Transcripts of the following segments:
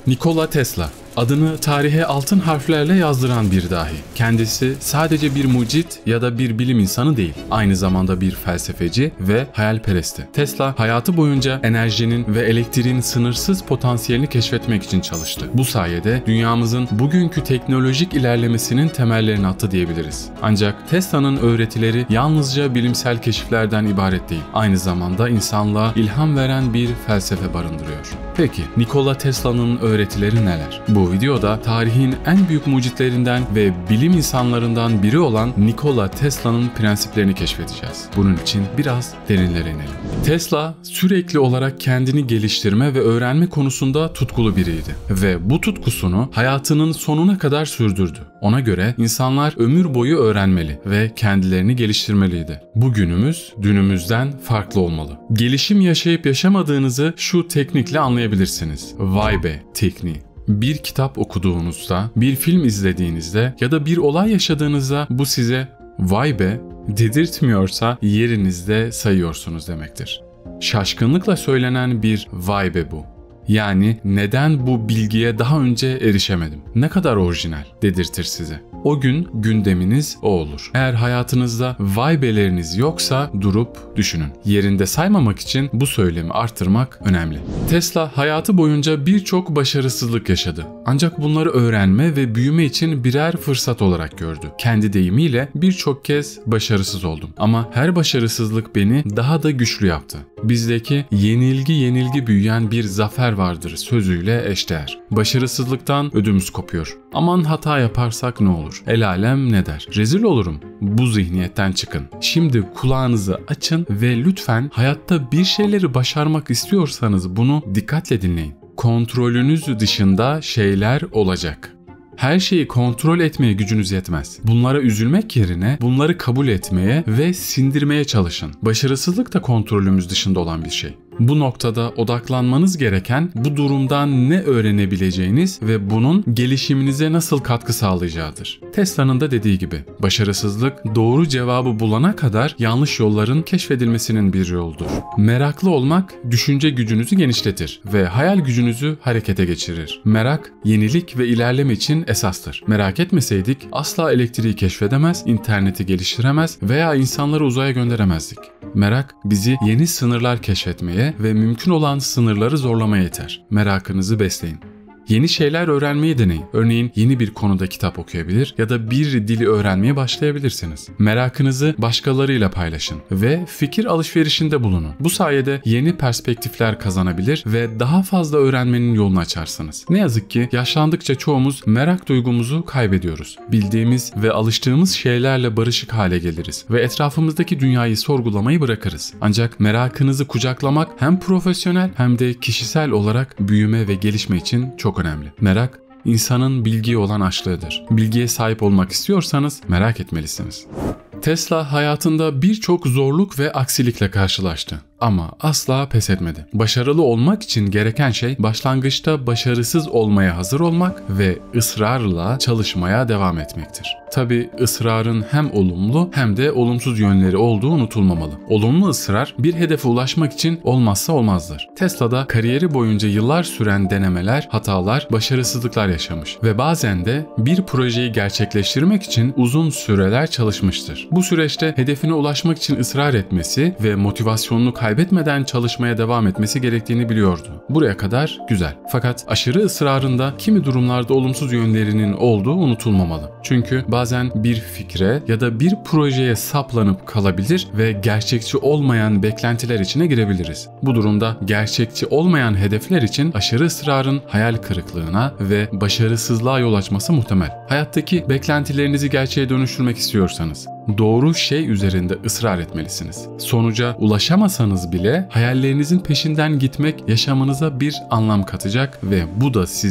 Nikola Tesla, adını tarihe altın harflerle yazdıran bir dahi. Kendisi sadece bir mucit ya da bir bilim insanı değil, aynı zamanda bir felsefeci ve hayalperestti. Tesla hayatı boyunca enerjinin ve elektriğin sınırsız potansiyelini keşfetmek için çalıştı. Bu sayede dünyamızın bugünkü teknolojik ilerlemesinin temellerini attı diyebiliriz. Ancak Tesla'nın öğretileri yalnızca bilimsel keşiflerden ibaret değil, aynı zamanda insanlığa ilham veren bir felsefe barındırıyor. Peki, Nikola Tesla'nın öğretileri neler? Bu videoda tarihin en büyük mucitlerinden ve bilim insanlarından biri olan Nikola Tesla'nın prensiplerini keşfedeceğiz. Bunun için biraz derinlere inelim. Tesla sürekli olarak kendini geliştirme ve öğrenme konusunda tutkulu biriydi ve bu tutkusunu hayatının sonuna kadar sürdürdü. Ona göre insanlar ömür boyu öğrenmeli ve kendilerini geliştirmeliydi. Bugünümüz dünümüzden farklı olmalı. Gelişim yaşayıp yaşamadığınızı şu teknikle anlayabilirsiniz. Vay be tekniği. Bir kitap okuduğunuzda, bir film izlediğinizde ya da bir olay yaşadığınızda bu size vay be dedirtmiyorsa yerinizde sayıyorsunuz demektir. Şaşkınlıkla söylenen bir vay be bu. Yani neden bu bilgiye daha önce erişemedim? Ne kadar orijinal dedirtir size. O gün gündeminiz o olur. Eğer hayatınızda vay be'leriniz yoksa durup düşünün. Yerinde saymamak için bu söylemi artırmak önemli. Tesla hayatı boyunca birçok başarısızlık yaşadı. Ancak bunları öğrenme ve büyüme için birer fırsat olarak gördü. Kendi deyimiyle birçok kez başarısız oldum. Ama her başarısızlık beni daha da güçlü yaptı. Bizdeki yenilgi büyüyen bir zafer vardır sözüyle eşdeğer. Başarısızlıktan ödümüz kopuyor. Aman hata yaparsak ne olur? El alem ne der? Rezil olurum. Bu zihniyetten çıkın. Şimdi kulağınızı açın ve lütfen hayatta bir şeyleri başarmak istiyorsanız bunu dikkatle dinleyin. Kontrolünüz dışında şeyler olacak. Her şeyi kontrol etmeye gücünüz yetmez. Bunlara üzülmek yerine bunları kabul etmeye ve sindirmeye çalışın. Başarısızlık da kontrolümüz dışında olan bir şey. Bu noktada odaklanmanız gereken bu durumdan ne öğrenebileceğiniz ve bunun gelişiminize nasıl katkı sağlayacağıdır. Tesla'nın da dediği gibi başarısızlık doğru cevabı bulana kadar yanlış yolların keşfedilmesinin bir yoludur. Meraklı olmak düşünce gücünüzü genişletir ve hayal gücünüzü harekete geçirir. Merak, yenilik ve ilerleme için esastır. Merak etmeseydik asla elektriği keşfedemez, interneti geliştiremez veya insanları uzaya gönderemezdik. Merak bizi yeni sınırlar keşfetmeye ve mümkün olan sınırları zorlamaya yeter. Merakınızı besleyin. Yeni şeyler öğrenmeyi deneyin. Örneğin yeni bir konuda kitap okuyabilir ya da bir dili öğrenmeye başlayabilirsiniz. Merakınızı başkalarıyla paylaşın ve fikir alışverişinde bulunun. Bu sayede yeni perspektifler kazanabilir ve daha fazla öğrenmenin yolunu açarsınız. Ne yazık ki yaşlandıkça çoğumuz merak duygumuzu kaybediyoruz. Bildiğimiz ve alıştığımız şeylerle barışık hale geliriz ve etrafımızdaki dünyayı sorgulamayı bırakırız. Ancak merakınızı kucaklamak hem profesyonel hem de kişisel olarak büyüme ve gelişme için çok önemli. Merak, insanın bilgiye olan açlığıdır. Bilgiye sahip olmak istiyorsanız merak etmelisiniz. Tesla hayatında birçok zorluk ve aksilikle karşılaştı. Ama asla pes etmedi. Başarılı olmak için gereken şey başlangıçta başarısız olmaya hazır olmak ve ısrarla çalışmaya devam etmektir. Tabii ısrarın hem olumlu hem de olumsuz yönleri olduğu unutulmamalı. Olumlu ısrar bir hedefe ulaşmak için olmazsa olmazdır. Tesla'da kariyeri boyunca yıllar süren denemeler, hatalar, başarısızlıklar yaşamış ve bazen de bir projeyi gerçekleştirmek için uzun süreler çalışmıştır. Bu süreçte hedefine ulaşmak için ısrar etmesi ve motivasyonunu kaybetmeden çalışmaya devam etmesi gerektiğini biliyordu. Buraya kadar güzel. Fakat aşırı ısrarında kimi durumlarda olumsuz yönlerinin olduğu unutulmamalı. Çünkü bazen bir fikre ya da bir projeye saplanıp kalabilir ve gerçekçi olmayan beklentiler içine girebiliriz. Bu durumda gerçekçi olmayan hedefler için aşırı ısrarın hayal kırıklığına ve başarısızlığa yol açması muhtemel. Hayattaki beklentilerinizi gerçeğe dönüştürmek istiyorsanız doğru şey üzerinde ısrar etmelisiniz. Sonuca ulaşamasanız bile hayallerinizin peşinden gitmek yaşamınıza bir anlam katacak ve bu da sizi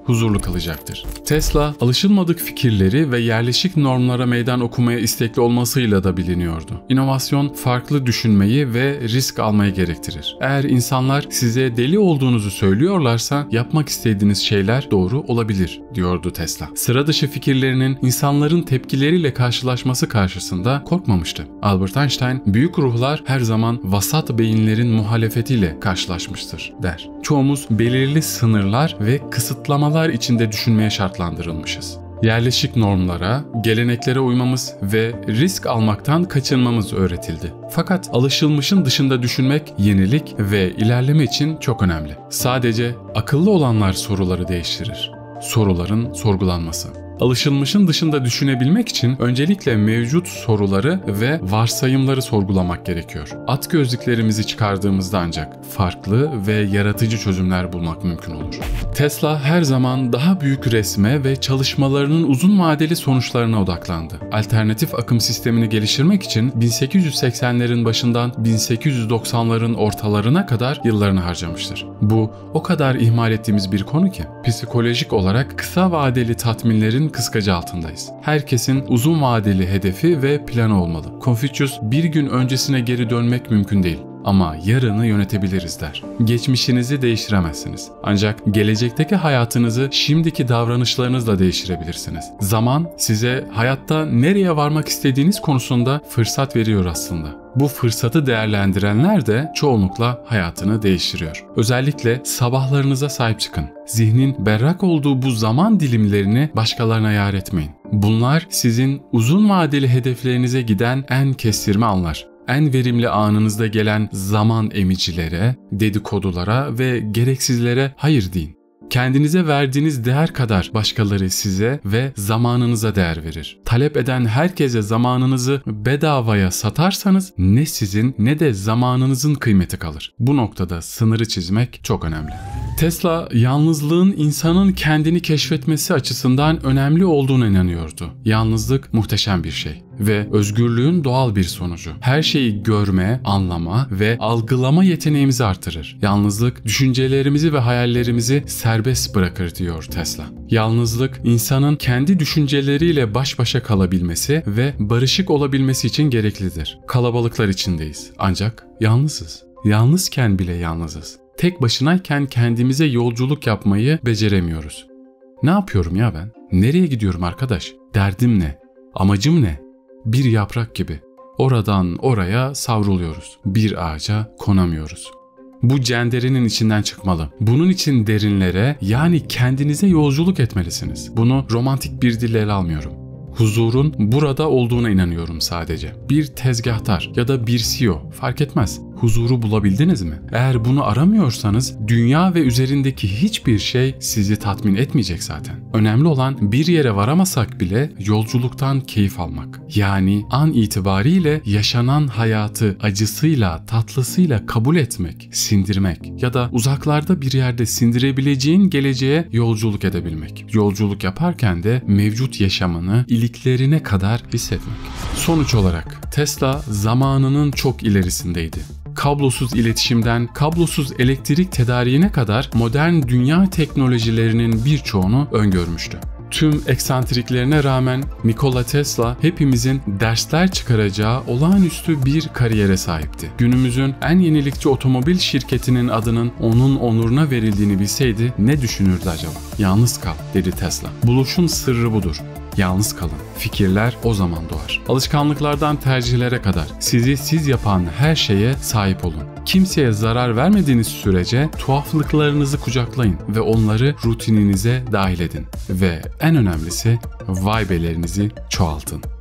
huzurlu kılacaktır. Tesla, alışılmadık fikirleri ve yerleşik normlara meydan okumaya istekli olmasıyla da biliniyordu. İnovasyon, farklı düşünmeyi ve risk almayı gerektirir. Eğer insanlar size deli olduğunuzu söylüyorlarsa yapmak istediğiniz şeyler doğru olabilir, diyordu Tesla. Sıra dışı fikirlerinin insanların tepkileriyle karşılaşması karşısında korkmamıştı. Albert Einstein, büyük ruhlar her zaman vasat beyinlerin muhalefetiyle karşılaşmıştır, der. Çoğumuz belirli sınırlar ve kısıtlamalar içinde düşünmeye şartlandırılmışız. Yerleşik normlara, geleneklere uymamız ve risk almaktan kaçınmamız öğretildi. Fakat alışılmışın dışında düşünmek yenilik ve ilerleme için çok önemli. Sadece akıllı olanlar soruları değiştirir. Soruların sorgulanması. Alışılmışın dışında düşünebilmek için öncelikle mevcut soruları ve varsayımları sorgulamak gerekiyor. At gözlüklerimizi çıkardığımızda ancak farklı ve yaratıcı çözümler bulmak mümkün olur. Tesla her zaman daha büyük resme ve çalışmalarının uzun vadeli sonuçlarına odaklandı. Alternatif akım sistemini geliştirmek için 1880'lerin başından 1890'ların ortalarına kadar yıllarını harcamıştır. Bu o kadar ihmal ettiğimiz bir konu ki psikolojik olarak kısa vadeli tatminlerin kıskacı altındayız. Herkesin uzun vadeli hedefi ve planı olmalı. Confucius bir gün öncesine geri dönmek mümkün değil. Ama yarını yönetebiliriz der. Geçmişinizi değiştiremezsiniz. Ancak gelecekteki hayatınızı şimdiki davranışlarınızla değiştirebilirsiniz. Zaman size hayatta nereye varmak istediğiniz konusunda fırsat veriyor aslında. Bu fırsatı değerlendirenler de çoğunlukla hayatını değiştiriyor. Özellikle sabahlarınıza sahip çıkın. Zihnin berrak olduğu bu zaman dilimlerini başkalarına yar etmeyin. Bunlar sizin uzun vadeli hedeflerinize giden en kestirme anlar. En verimli anınızda gelen zaman emicilere, dedikodulara ve gereksizlere hayır deyin. Kendinize verdiğiniz değer kadar başkaları size ve zamanınıza değer verir. Talep eden herkese zamanınızı bedavaya satarsanız ne sizin ne de zamanınızın kıymeti kalır. Bu noktada sınırı çizmek çok önemli. Tesla, yalnızlığın insanın kendini keşfetmesi açısından önemli olduğuna inanıyordu. Yalnızlık muhteşem bir şey ve özgürlüğün doğal bir sonucu. Her şeyi görme, anlama ve algılama yeteneğimizi artırır. Yalnızlık, düşüncelerimizi ve hayallerimizi serbest bırakır, diyor Tesla. Yalnızlık, insanın kendi düşünceleriyle baş başa kalabilmesi ve barışık olabilmesi için gereklidir. Kalabalıklar içindeyiz, ancak yalnızız. Yalnızken bile yalnızız. Tek başınayken kendimize yolculuk yapmayı beceremiyoruz. Ne yapıyorum ya ben? Nereye gidiyorum arkadaş? Derdim ne? Amacım ne? Bir yaprak gibi. Oradan oraya savruluyoruz. Bir ağaca konamıyoruz. Bu cenderenin içinden çıkmalı. Bunun için derinlere, yani kendinize yolculuk etmelisiniz. Bunu romantik bir dille ele almıyorum. Huzurun burada olduğuna inanıyorum sadece. Bir tezgahtar ya da bir CEO fark etmez. Huzuru bulabildiniz mi? Eğer bunu aramıyorsanız dünya ve üzerindeki hiçbir şey sizi tatmin etmeyecek zaten. Önemli olan bir yere varamasak bile yolculuktan keyif almak. Yani an itibariyle yaşanan hayatı acısıyla, tatlısıyla kabul etmek, sindirmek ya da uzaklarda bir yerde sindirebileceğin geleceğe yolculuk edebilmek. Yolculuk yaparken de mevcut yaşamını iliklerine kadar hissetmek. Sonuç olarak Tesla zamanının çok ilerisindeydi. Kablosuz iletişimden kablosuz elektrik tedariğine kadar modern dünya teknolojilerinin birçoğunu öngörmüştü. Tüm eksantriklerine rağmen Nikola Tesla hepimizin dersler çıkaracağı olağanüstü bir kariyere sahipti. Günümüzün en yenilikçi otomobil şirketinin adının onun onuruna verildiğini bilseydi ne düşünürdü acaba? Yalnız kal, dedi Tesla. Buluşun sırrı budur. Yalnız kalın. Fikirler o zaman doğar. Alışkanlıklardan tercihlere kadar sizi siz yapan her şeye sahip olun. Kimseye zarar vermediğiniz sürece tuhaflıklarınızı kucaklayın ve onları rutininize dahil edin. Ve en önemlisi vibe'lerinizi çoğaltın.